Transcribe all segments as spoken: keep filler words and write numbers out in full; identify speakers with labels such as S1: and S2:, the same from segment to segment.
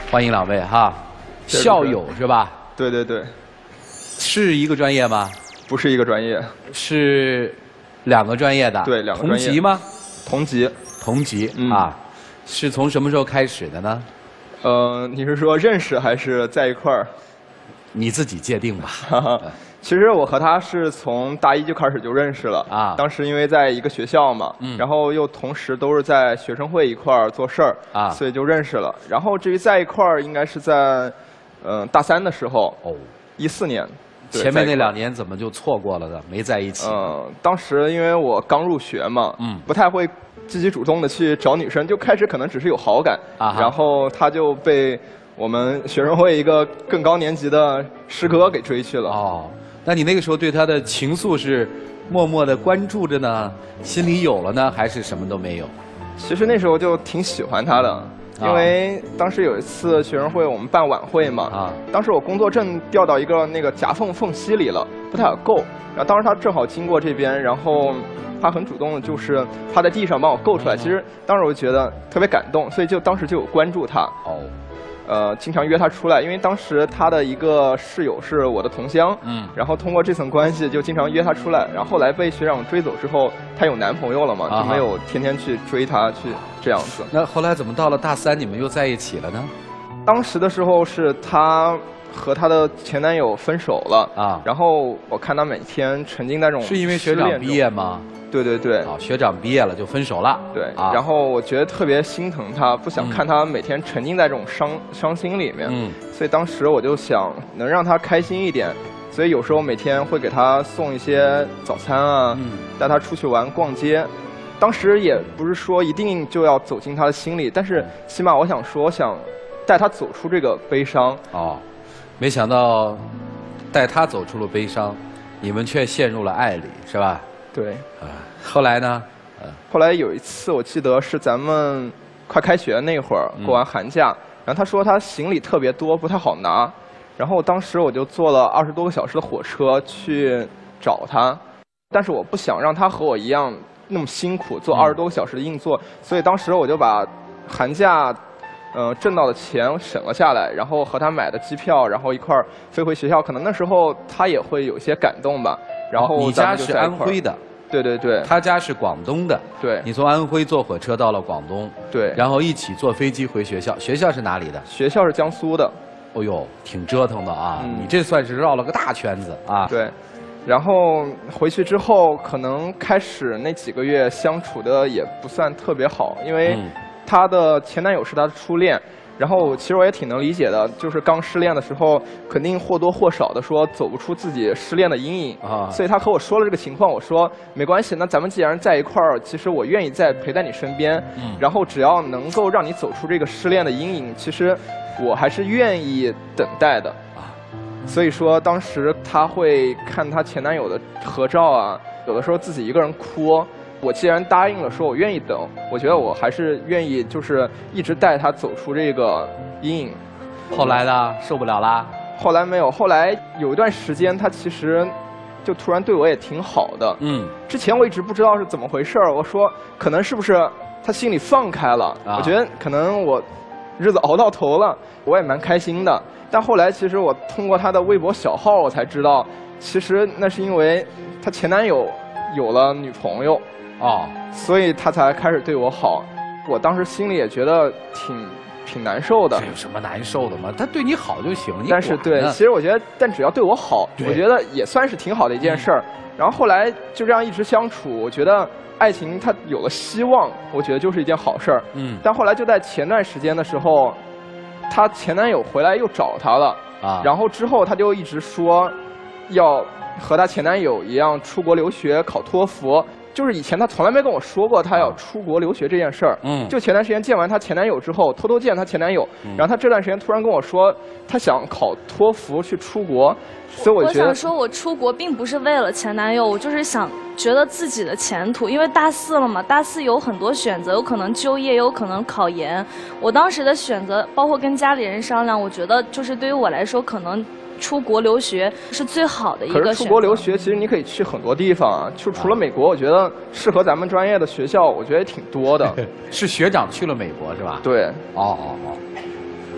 S1: 欢迎两位哈，校友是吧？
S2: 对对对，
S1: 是一个专业吗？
S2: 不是一个专业，
S1: 是两个专业的。
S2: 对，两个专业。
S1: 同级吗？
S2: 同级。
S1: 同级、
S2: 嗯、
S1: 啊，是从什么时候开始的呢？
S2: 呃，你是说认识还是在一块儿？
S1: 你自己界定吧。
S2: 其实我和他是从大一就开始就认识了啊。当时因为在一个学校嘛，嗯、然后又同时都是在学生会一块儿做事儿啊，所以就认识了。然后至于在一块儿，应该是在嗯、呃、大三的时候哦，一四年。
S1: 前面那两年怎么就错过了呢？没在一起。
S2: 嗯，当时因为我刚入学嘛，嗯，不太会积极主动的去找女生，就开始可能只是有好感，啊，然后他就被我们学生会一个更高年级的师哥给追去了。
S1: 哦，那你那个时候对他的情愫是默默的关注着呢，心里有了呢，还是什么都没有？
S2: 其实那时候就挺喜欢他的。因为当时有一次学生会我们办晚会嘛，啊，当时我工作证掉到一个那个夹缝缝隙里了，不太好够。然后当时他正好经过这边，然后他很主动的就是趴在地上帮我够出来。其实当时我就觉得特别感动，所以就当时就有关注他。哦。呃，经常约他出来，因为当时他的一个室友是我的同乡，嗯，然后通过这层关系就经常约他出来。然后后来被学长追走之后，她有男朋友了嘛，就没有天天去追她去这样子。
S1: 那后来怎么到了大三你们又在一起了呢？
S2: 当时的时候是她和她的前男友分手了啊，然后我看她每天沉浸在这种
S1: 是因为学长毕业吗？
S2: 对对对，
S1: 啊，学长毕业了就分手了。
S2: 对，啊、然后我觉得特别心疼他，不想看他每天沉浸在这种伤、嗯、伤心里面。嗯，所以当时我就想能让他开心一点，所以有时候每天会给他送一些早餐啊，嗯、带他出去玩、逛街。当时也不是说一定就要走进他的心里，但是起码我想说，我想带他走出这个悲伤。
S1: 哦，没想到带他走出了悲伤，你们却陷入了爱里，是吧？
S2: 对，
S1: 啊，后来呢？
S2: 呃，后来有一次，我记得是咱们快开学那会儿，过完寒假，嗯、然后他说他行李特别多，不太好拿，然后当时我就坐了二十多个小时的火车去找他，但是我不想让他和我一样那么辛苦，坐二十多个小时的硬座，嗯、所以当时我就把寒假呃挣到的钱省了下来，然后和他买的机票，然后一块儿飞回学校。可能那时候他也会有些感动吧。然后
S1: 你家是安徽的，
S2: 对对对，
S1: 他家是广东的，
S2: 对，
S1: 你从安徽坐火车到了广东，
S2: 对，
S1: 然后一起坐飞机回学校。学校是哪里的？
S2: 学校是江苏的。
S1: 哦呦，挺折腾的啊！嗯、你这算是绕了个大圈子啊。
S2: 对，然后回去之后，可能开始那几个月相处的也不算特别好，因为她的前男友是她的初恋。然后其实我也挺能理解的，就是刚失恋的时候，肯定或多或少的说走不出自己失恋的阴影啊。所以他和我说了这个情况，我说没关系，那咱们既然在一块儿，其实我愿意再陪在你身边。嗯。然后只要能够让你走出这个失恋的阴影，其实我还是愿意等待的啊。所以说当时他会看他前男友的合照啊，有的时候自己一个人哭。我既然答应了，说我愿意等，我觉得我还是愿意，就是一直带他走出这个阴影。
S1: 后来呢，受不了啦？
S2: 后来没有，后来有一段时间，他其实就突然对我也挺好的。嗯。之前我一直不知道是怎么回事儿，我说可能是不是他心里放开了？啊、我觉得可能我日子熬到头了，我也蛮开心的。但后来其实我通过他的微博小号，我才知道，其实那是因为他前男友有了女朋友。哦，所以他才开始对我好，我当时心里也觉得挺挺难受的。
S1: 这有什么难受的吗？他对你好就行了。
S2: 但是对，其实我觉得，但只要对我好，我觉得也算是挺好的一件事儿。嗯、然后后来就这样一直相处，我觉得爱情它有了希望，我觉得就是一件好事儿。嗯。但后来就在前段时间的时候，她前男友回来又找她了啊，然后之后她就一直说要和她前男友一样出国留学考托福。就是以前她从来没跟我说过她要出国留学这件事儿，嗯，就前段时间见完她前男友之后，偷偷见她前男友，嗯、然后她这段时间突然跟我说，她想考托福去出国，所以我觉得，
S3: 我想说，我出国并不是为了前男友，我就是想觉得自己的前途，因为大四了嘛，大四有很多选择，有可能就业，有可能考研。我当时的选择，包括跟家里人商量，我觉得就是对于我来说，可能出国留学是最好的一个选择。
S2: 可是出国留学，其实你可以去很多地方啊，就除了美国，我觉得适合咱们专业的学校，我觉得也挺多的。
S1: 是学长去了美国是吧？
S2: 对。
S1: 哦哦哦。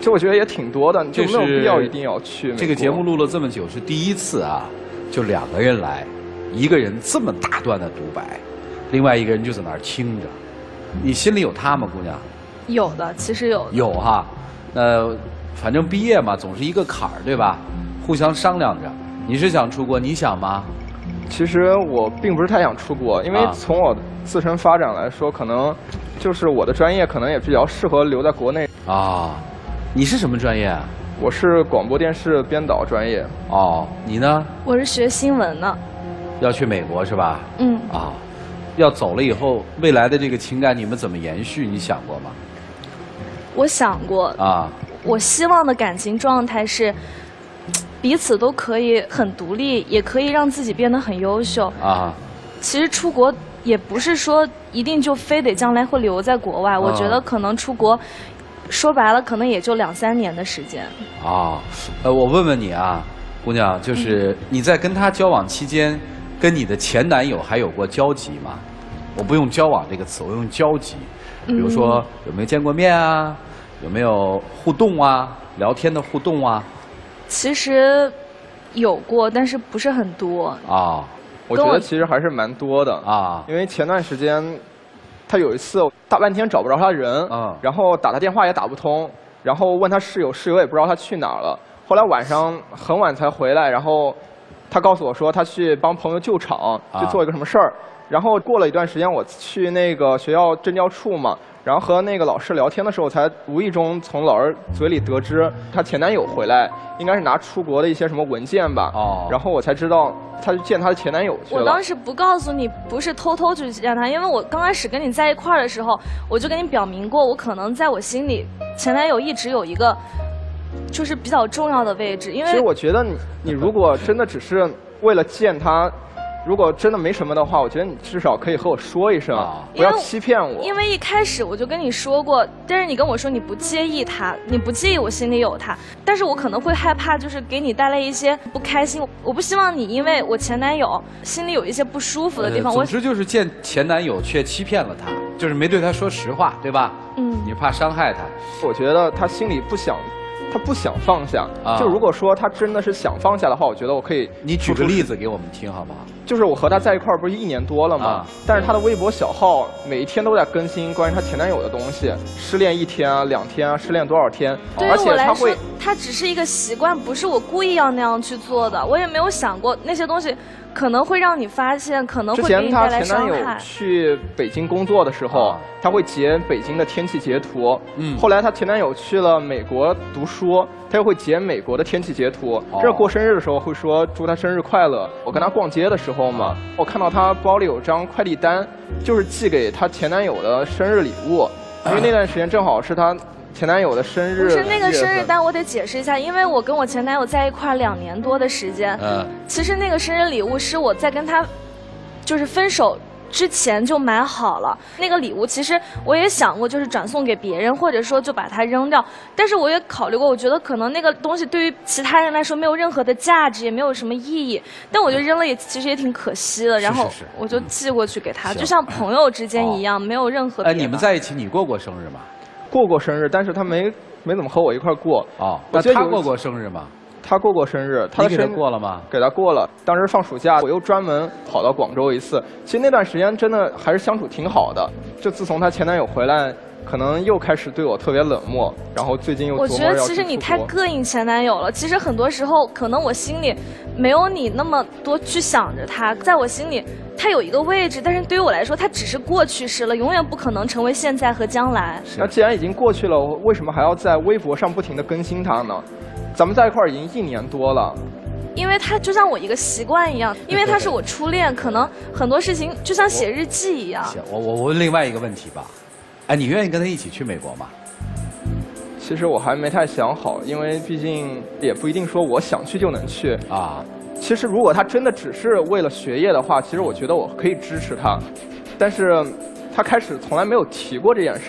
S2: 这我觉得也挺多的，就没有必要一定要去。
S1: 这个节目录了这么久是第一次啊，就两个人来，一个人这么大段的独白，另外一个人就在那儿听着。你心里有他吗，姑娘？
S3: 有的，其实有的。
S1: 有哈，那反正毕业嘛，总是一个坎儿，对吧？互相商量着。你是想出国，你想吗？
S2: 其实我并不是太想出国，因为从我自身发展来说，可能就是我的专业可能也比较适合留在国内。啊，
S1: 你是什么专业啊？
S2: 我是广播电视编导专业。
S1: 哦，你呢？
S3: 我是学新闻的。
S1: 要去美国是吧？
S3: 嗯。
S1: 啊，要走了以后，未来的这个情感你们怎么延续？你想过吗？
S3: 我想过。啊。我希望的感情状态是，彼此都可以很独立，也可以让自己变得很优秀。啊。其实出国也不是说一定就非得将来会留在国外，啊、我觉得可能出国。说白了，可能也就两三年的时间。啊，
S1: 呃，我问问你啊，姑娘，就是你在跟他交往期间，跟你的前男友还有过交集吗？我不用交往这个词，我用交集。比如说有没有见过面啊？有没有互动啊？聊天的互动啊？
S3: 其实有过，但是不是很多。啊，
S2: 我觉得其实还是蛮多的啊，因为前段时间。他有一次大半天找不着他人，嗯，然后打他电话也打不通，然后问他室友，室友也不知道他去哪儿了。后来晚上很晚才回来，然后他告诉我说他去帮朋友救场，去做一个什么事儿。然后过了一段时间，我去那个学校政教处嘛，然后和那个老师聊天的时候，才无意中从老师嘴里得知她前男友回来，应该是拿出国的一些什么文件吧。哦，然后我才知道。她去见她的前男友去了。
S3: 我当时不告诉你，不是偷偷去见他，因为我刚开始跟你在一块儿的时候，我就跟你表明过，我可能在我心里，前男友一直有一个，就是比较重要的位置。因为
S2: 其实我觉得你，你如果真的只是为了见他。如果真的没什么的话，我觉得你至少可以和我说一声，啊、不要欺骗我。
S3: 因为一开始我就跟你说过，但是你跟我说你不介意他，你不介意我心里有他，但是我可能会害怕，就是给你带来一些不开心。我不希望你因为我前男友心里有一些不舒服的地方。
S1: 呃、总之就是见前男友却欺骗了他，就是没对他说实话，对吧？嗯。你怕伤害他，
S2: 我觉得他心里不想。他不想放下，啊、就如果说他真的是想放下的话，我觉得我可以。
S1: 你举个例子给我们听好不好？
S2: 就是我和他在一块儿不是一年多了吗？啊、但是他的微博小号每一天都在更新关于他前男友的东西，失恋一天啊、两天啊，失恋多少天，
S3: 对
S2: 而且他会，
S3: 他只是一个习惯，不是我故意要那样去做的，我也没有想过那些东西。可能会让你发现，可能会给你带来伤害。之前他前男友
S2: 去北京工作的时候，啊、他会截北京的天气截图。嗯。后来他前男友去了美国读书，他又会截美国的天气截图。哦、这过生日的时候会说祝他生日快乐。我跟他逛街的时候嘛，我看到他包里有张快递单，就是寄给他前男友的生日礼物，因为那段时间正好是他。前男友的生日
S3: 不是那个生日单，我得解释一下，因为我跟我前男友在一块两年多的时间，嗯，其实那个生日礼物是我在跟他就是分手之前就买好了。那个礼物其实我也想过，就是转送给别人，或者说就把它扔掉。但是我也考虑过，我觉得可能那个东西对于其他人来说没有任何的价值，也没有什么意义。但我觉得扔了也其实也挺可惜的。然后我就寄过去给他，就像朋友之间一样，没有任何。
S1: 哎，你们在一起，你过过生日吗？
S2: 过过生日，但是他没没怎么和我一块过。
S1: 哦，那他过过生日吗？
S2: 他过过生日，他的生日
S1: 你给他过了吗？
S2: 给他过了。当时放暑假，我又专门跑到广州一次。其实那段时间真的还是相处挺好的。就自从她前男友回来，可能又开始对我特别冷漠，然后最近又琢磨要去出国。
S3: 我觉得其实你太膈应前男友了。其实很多时候，可能我心里没有你那么多去想着他，在我心里他有一个位置，但是对于我来说，他只是过去式了，永远不可能成为现在和将来。
S2: 那既然已经过去了，为什么还要在微博上不停地更新他呢？咱们在一块儿已经一年多了。
S3: 因为他就像我一个习惯一样，因为他是我初恋，可能很多事情就像写日记一样。
S1: 行，我我我问另外一个问题吧。哎，你愿意跟他一起去美国吗？
S2: 其实我还没太想好，因为毕竟也不一定说我想去就能去啊。其实如果他真的只是为了学业的话，其实我觉得我可以支持他。但是他开始从来没有提过这件事儿，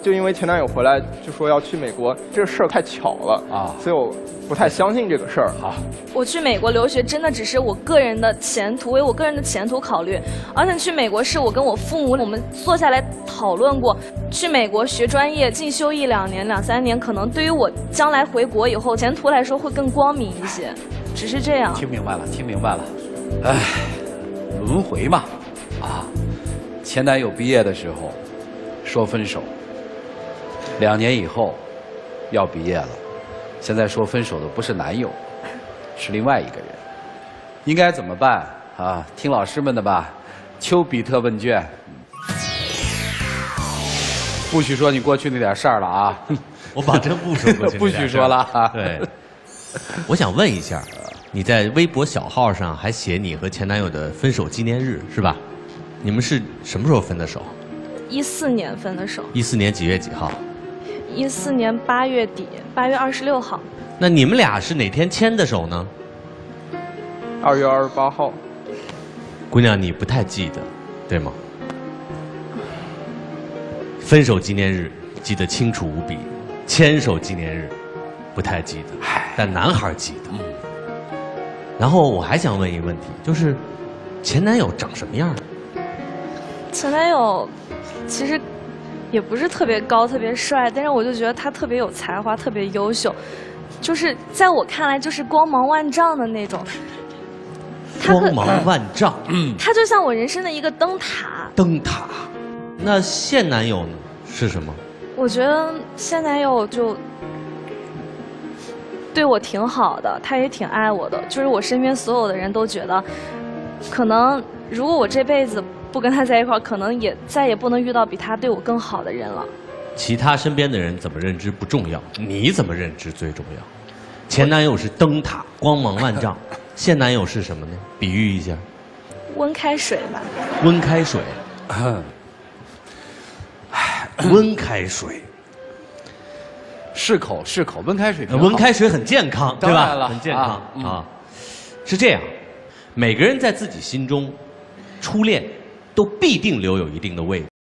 S2: 就因为前男友回来就说要去美国，这个事儿太巧了啊，所以我不太相信这个事儿。
S1: 好，
S3: 我去美国留学真的只是我个人的前途，为我个人的前途考虑，而且去美国是我跟我父母我们坐下来讨论过，去美国学专业进修一两年、两三年，可能对于我将来回国以后前途来说会更光明一些，只是这样。
S1: 听明白了，听明白了。唉，轮回嘛，啊，前男友毕业的时候说分手，两年以后要毕业了，现在说分手的不是男友，是另外一个人，应该怎么办啊？听老师们的吧，丘比特问卷。不许说你过去那点事儿了啊！
S4: 我保证不说过去
S1: 不许说了啊！
S4: 对，我想问一下，你在微博小号上还写你和前男友的分手纪念日是吧？你们是什么时候分的手？
S3: 一四年分的手。
S4: 一四年几月几号？
S3: 一四年八月底，八月二十六号。
S4: 那你们俩是哪天牵的手呢？
S2: 二月二十八号。
S4: 姑娘，你不太记得，对吗？分手纪念日记得清楚无比，牵手纪念日不太记得，但男孩记得。然后我还想问一个问题，就是前男友长什么样？
S3: 前男友其实也不是特别高、特别帅，但是我就觉得他特别有才华、特别优秀，就是在我看来就是光芒万丈的那种。
S4: 光芒万丈，
S3: 嗯，他就像我人生的一个灯塔。
S4: 灯塔。那现男友呢？是什么？
S3: 我觉得现男友就对我挺好的，他也挺爱我的。就是我身边所有的人都觉得，可能如果我这辈子不跟他在一块儿，可能也再也不能遇到比他对我更好的人了。
S4: 其他身边的人怎么认知不重要，你怎么认知最重要。前男友是灯塔，光芒万丈；现男友是什么呢？比喻一下。
S3: 温开水吧。
S4: 温开水。温开水，
S1: 适口适口，温开水。
S4: 温开水很健康，对吧？很健康
S1: 啊、嗯、
S4: 啊。是这样，每个人在自己心中，初恋都必定留有一定的位置。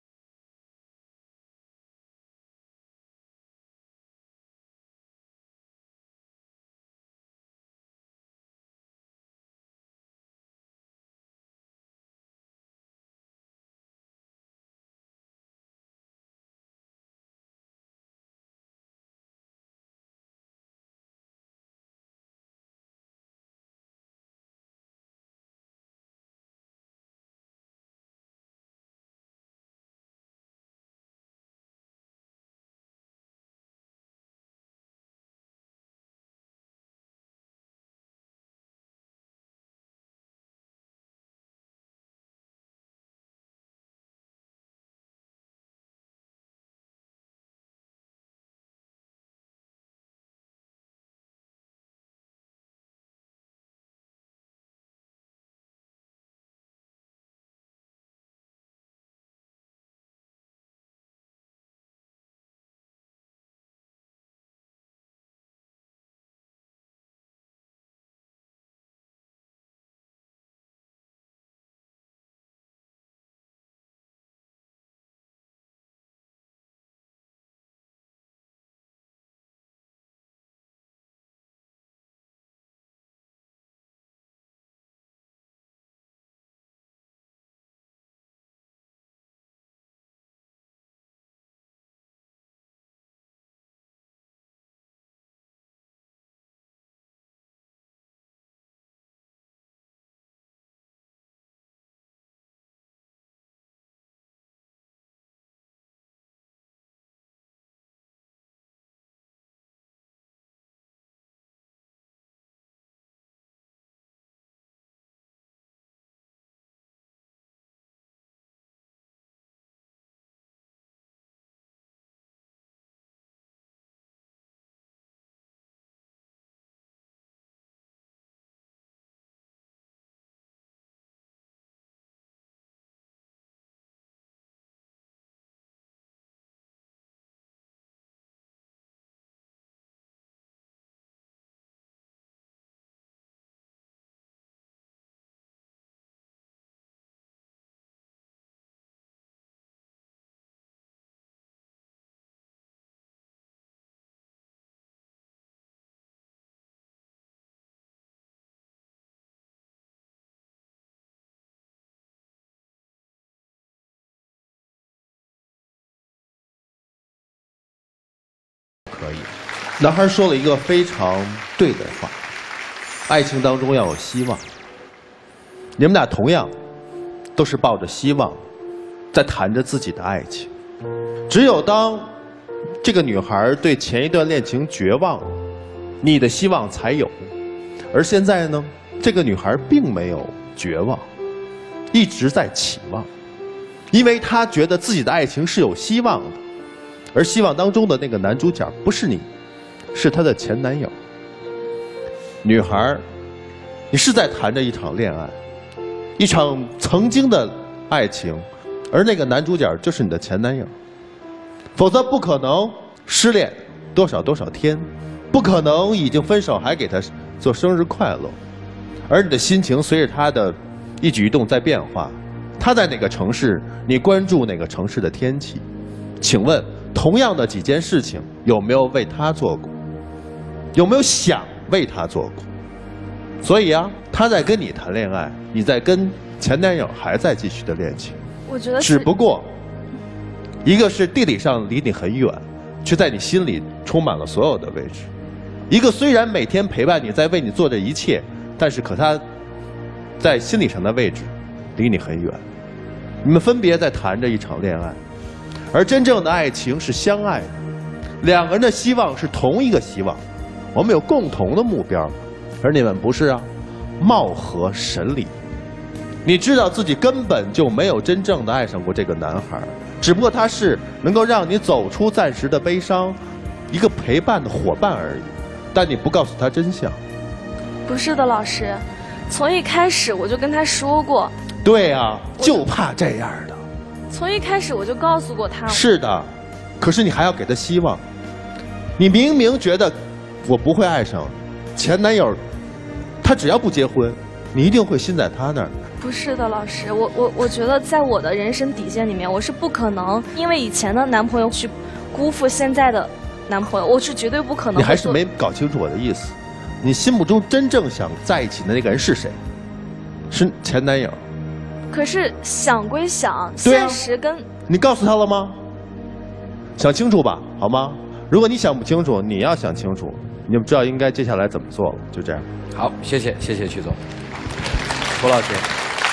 S5: 男孩说了一个非常对的话：爱情当中要有希望。你们俩同样都是抱着希望，在谈着自己的爱情。只有当这个女孩对前一段恋情绝望了，你的希望才有。而现在呢，这个女孩并没有绝望，一直在期望，因为她觉得自己的爱情是有希望的，而希望当中的那个男主角不是你，是她的前男友。女孩，你是在谈着一场恋爱，一场曾经的爱情，而那个男主角就是你的前男友，否则不可能失恋多少多少天，不可能已经分手还给他做生日快乐，而你的心情随着他的一举一动在变化。他在哪个城市，你关注哪个城市的天气。请问，同样的几件事情，有没有为他做过？有没有想为他做过？所以啊，他在跟你谈恋爱，你在跟前男友还在继续的恋情。
S3: 我觉得
S5: 只不过，一个是地理上离你很远，却在你心里充满了所有的位置；一个虽然每天陪伴你，在为你做着一切，但是可他在心理上的位置离你很远。你们分别在谈着一场恋爱，而真正的爱情是相爱的，两个人的希望是同一个希望，我们有共同的目标，而你们不是啊，貌合神离。你知道自己根本就没有真正的爱上过这个男孩，只不过他是能够让你走出暂时的悲伤，一个陪伴的伙伴而已。但你不告诉他真相。
S3: 不是的，老师，从一开始我就跟他说过。
S5: 对啊，就怕这样的。
S3: 从一开始我就告诉过他。
S5: 是的，可是你还要给他希望。你明明觉得我不会爱上前男友，他只要不结婚，你一定会心在他那儿。
S3: 不是的，老师，我我我觉得在我的人生底线里面，我是不可能因为以前的男朋友去辜负现在的男朋友，我是绝对不可能。
S5: 你还是没搞清楚我的意思。你心目中真正想在一起的那个人是谁？是前男友。
S3: 可是想归想，
S5: 对啊，
S3: 现实跟……
S5: 你告诉他了吗？想清楚吧，好吗？如果你想不清楚，你要想清楚，你就知道应该接下来怎么做了。就这样。
S1: 好，谢谢，谢谢曲总。胡老师。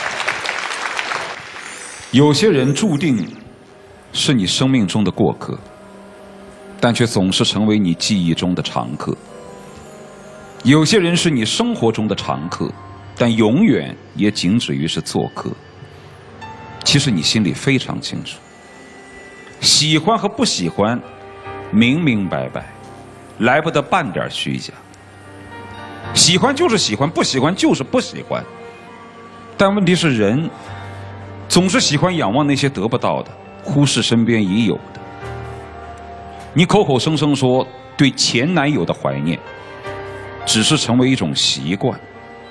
S6: 有些人注定是你生命中的过客，但却总是成为你记忆中的常客。有些人是你生活中的常客，但永远也仅止于是做客。其实你心里非常清楚，喜欢和不喜欢明明白白，来不得半点虚假。喜欢就是喜欢，不喜欢就是不喜欢。但问题是，人总是喜欢仰望那些得不到的，忽视身边已有的。你口口声声说对前男友的怀念，只是成为一种习惯，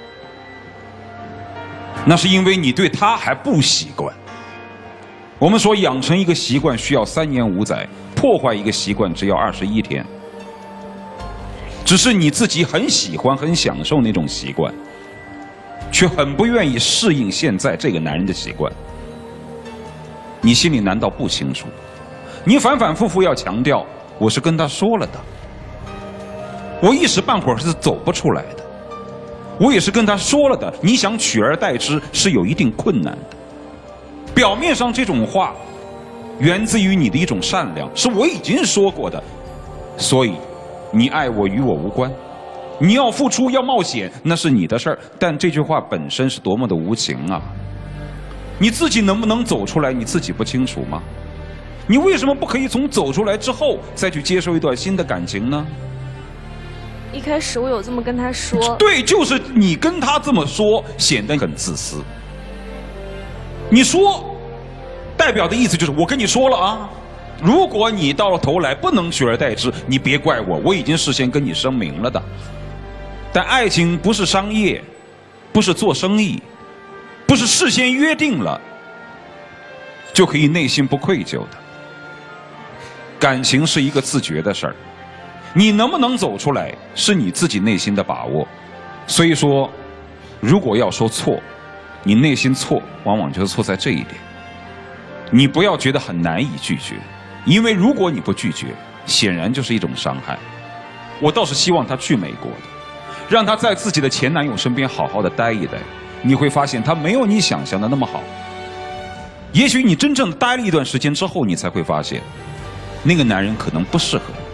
S6: 那是因为你对他还不习惯。我们说养成一个习惯需要三年五载，破坏一个习惯只要二十一天。只是你自己很喜欢、很享受那种习惯，却很不愿意适应现在这个男人的习惯。你心里难道不清楚？你反反复复要强调，我是跟他说了的，我一时半会儿是走不出来的。我也是跟他说了的，你想取而代之是有一定困难的。表面上这种话源自于你的一种善良，是我已经说过的，所以你爱我与我无关，你要付出要冒险那是你的事儿。但这句话本身是多么的无情啊！你自己能不能走出来，你自己不清楚吗？你为什么不可以从走出来之后再去接受一段新的感情呢？
S3: 一开始我有这么跟他说。
S6: 对，就是你跟他这么说，显得很自私。你说，代表的意思就是我跟你说了啊，如果你到了头来不能取而代之，你别怪我，我已经事先跟你声明了的。但爱情不是商业，不是做生意，不是事先约定了就可以内心不愧疚的。感情是一个自觉的事儿，你能不能走出来是你自己内心的把握。所以说，如果要说错，你内心错往往就是错在这一点。你不要觉得很难以拒绝，因为如果你不拒绝，显然就是一种伤害。 我倒是希望她去美国的，让她在自己的前男友身边好好的待一待。你会发现，她没有你想象的那么好。也许你真正待了一段时间之后，你才会发现，那个男人可能不适合你。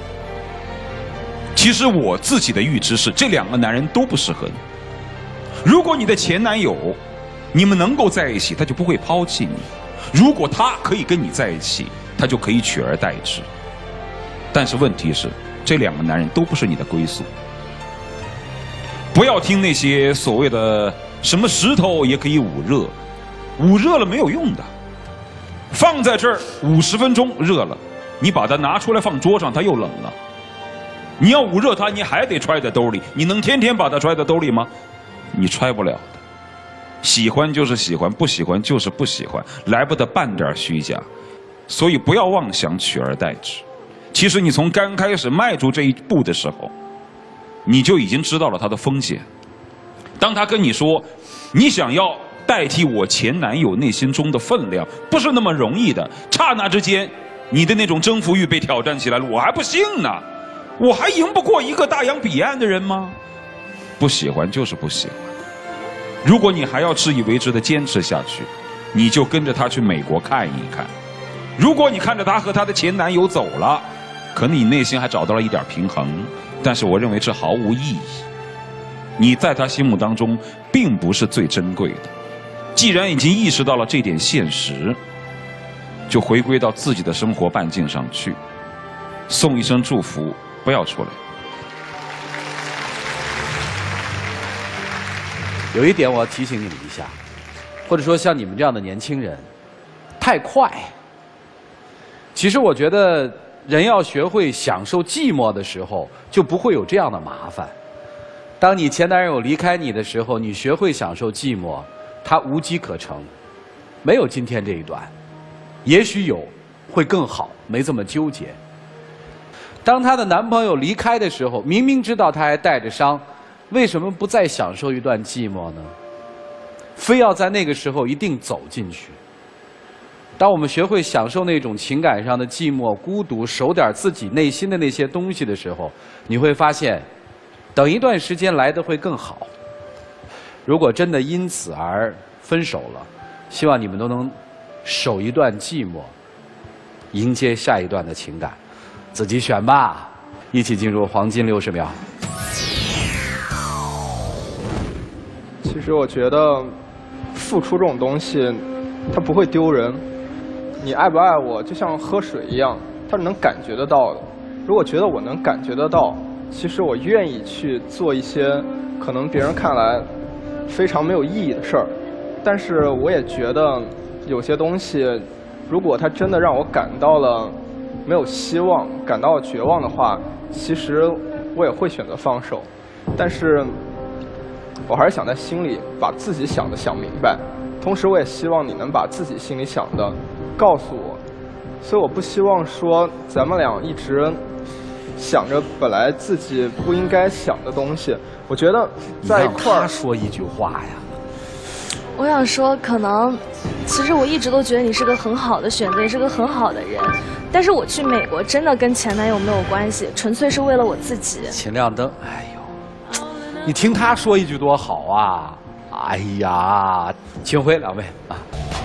S6: 其实我自己的预知是，这两个男人都不适合你。如果你的前男友，你们能够在一起，他就不会抛弃你；如果他可以跟你在一起，他就可以取而代之。但是问题是，这两个男人都不是你的归宿。不要听那些所谓的什么石头也可以捂热，捂热了没有用的。放在这儿五十分钟热了，你把它拿出来放桌上，它又冷了。你要捂热它，你还得揣在兜里。你能天天把它揣在兜里吗？你揣不了的。喜欢就是喜欢，不喜欢就是不喜欢，来不得半点虚假。所以不要妄想取而代之。其实你从刚开始迈出这一步的时候，你就已经知道了他的风险。当他跟你说，你想要代替我前男友内心中的分量，不是那么容易的。刹那之间，你的那种征服欲被挑战起来了。我还不信呢，我还赢不过一个大洋彼岸的人吗？不喜欢就是不喜欢。如果你还要自以为之的坚持下去，你就跟着他去美国看一看。如果你看着他和他的前男友走了，可能你内心还找到了一点平衡，但是我认为这毫无意义。你在他心目当中并不是最珍贵的。既然已经意识到了这点现实，就回归到自己的生活半径上去，送一声祝福，不要出来。
S1: 有一点我要提醒你们一下，或者说像你们这样的年轻人，太快。其实我觉得人要学会享受寂寞的时候，就不会有这样的麻烦。当你前男友离开你的时候，你学会享受寂寞，他无机可乘，没有今天这一段，也许有会更好，没这么纠结。当她的男朋友离开的时候，明明知道他还带着伤，为什么不再享受一段寂寞呢？非要在那个时候一定走进去。当我们学会享受那种情感上的寂寞、孤独，守点自己内心的那些东西的时候，你会发现，等一段时间来得会更好。如果真的因此而分手了，希望你们都能守一段寂寞，迎接下一段的情感。自己选吧，一起进入黄金六十秒。
S2: 其实我觉得，付出这种东西，它不会丢人。你爱不爱我，就像喝水一样，它是能感觉得到的。如果觉得我能感觉得到，其实我愿意去做一些可能别人看来非常没有意义的事儿。但是我也觉得有些东西，如果它真的让我感到了没有希望，感到了绝望的话，其实我也会选择放手。但是我还是想在心里把自己想的想明白，同时我也希望你能把自己心里想的告诉我。所以我不希望说咱们俩一直想着本来自己不应该想的东西。我觉得在一块儿，
S1: 他说一句话呀。
S3: 我想说，可能其实我一直都觉得你是个很好的选择，也是个很好的人。但是我去美国真的跟前男友没有关系，纯粹是为了我自己。
S1: 秦亮灯，哎呦，你听他说一句多好啊！哎呀，请回两位啊。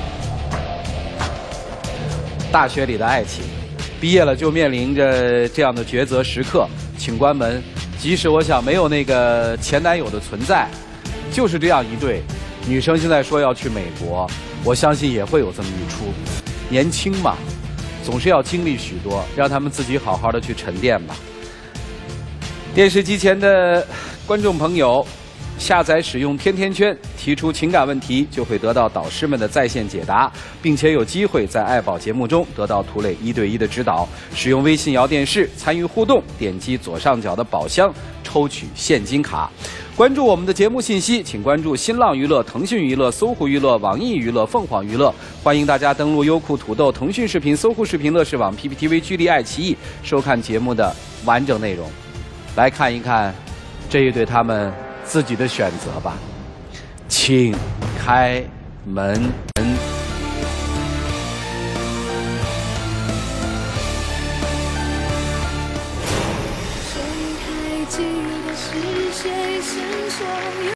S1: 大学里的爱情，毕业了就面临着这样的抉择时刻，请关门。即使我想没有那个前男友的存在，就是这样一对。女生现在说要去美国，我相信也会有这么一出。年轻嘛，总是要经历许多，让他们自己好好的去沉淀吧。电视机前的观众朋友，下载使用天天圈，提出情感问题，就会得到导师们的在线解答，并且有机会在爱宝节目中得到涂磊一对一的指导。使用微信摇电视参与互动，点击左上角的宝箱抽取现金卡。关注我们的节目信息，请关注新浪娱乐、腾讯娱乐、搜狐娱乐、网易娱乐、凤凰娱乐。欢迎大家登录优酷、土豆、腾讯视频、搜狐视频、乐视网、P P T V、居力、爱奇艺，收看节目的完整内容。来看一看这一对他们自己的选择吧，请开门。
S7: 记得是谁先说。